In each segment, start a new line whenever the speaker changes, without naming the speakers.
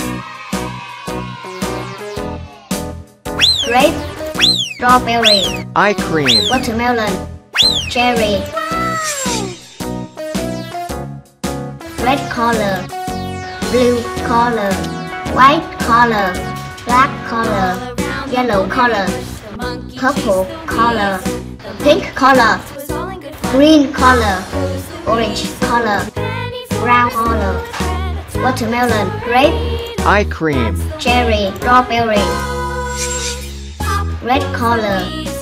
Grape, strawberry,
Eye cream.
watermelon, cherry. Red color, blue color, white color, black color, yellow color, purple color, pink color, green color, orange color, brown color, watermelon, grape,
Eye cream.
cherry, strawberry. Red color,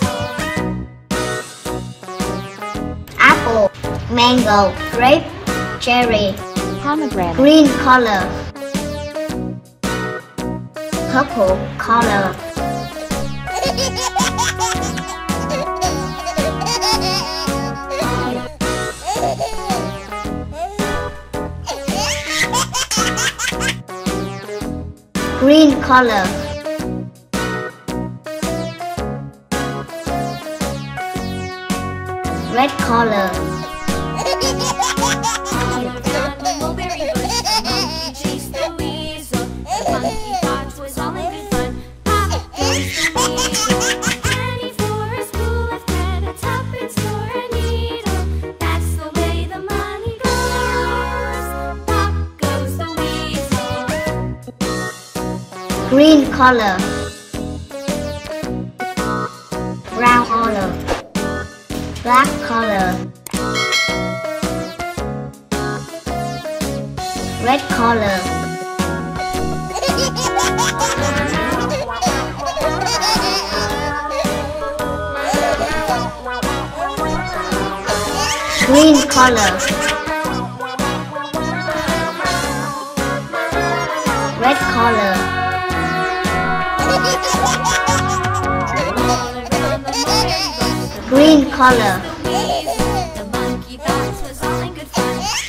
apple, mango, grape, cherry.
Pomegranate.
Green color, purple color, green color, red color, green color, brown color, black color, red color, green color, red color, green color,
The monkey thought was all in good fun.